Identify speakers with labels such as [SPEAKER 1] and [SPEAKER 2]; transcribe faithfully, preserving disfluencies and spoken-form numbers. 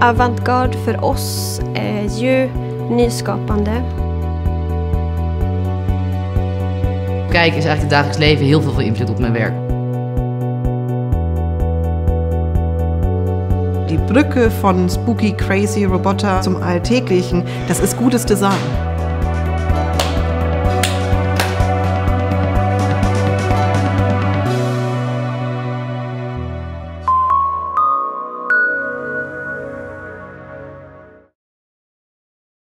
[SPEAKER 1] Avantgarde för oss är ju nyskapande.
[SPEAKER 2] Kijk is eigenlijk het dagelijks leven heel veel van invloed op mijn werk.
[SPEAKER 3] Die Brücke von Spooky Crazy Roboter zum Alltäglichen, das ist gutes Design.